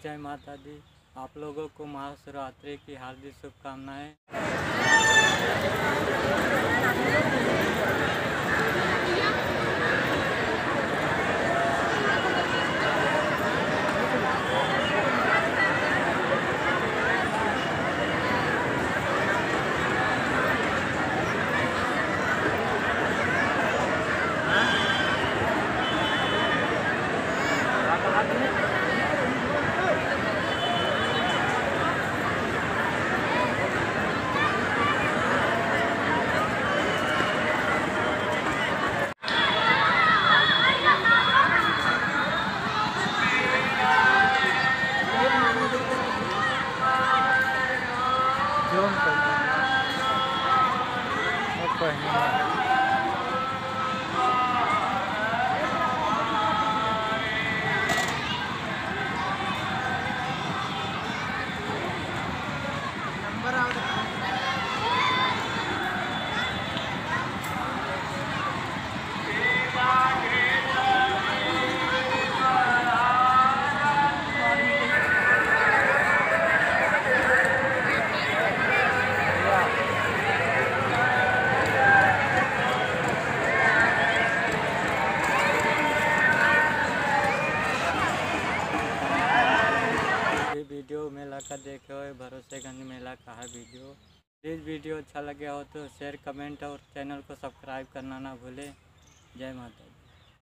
जय माता दी। आप लोगों को महाशिवरात्रि की हार्दिक शुभकामनाएं। वीडियो मेला का देखे हुए भरोसेगंज मेला का है वीडियो। प्लीज़ वीडियो अच्छा लगे हो तो शेयर, कमेंट और चैनल को सब्सक्राइब करना ना भूलें। जय माता।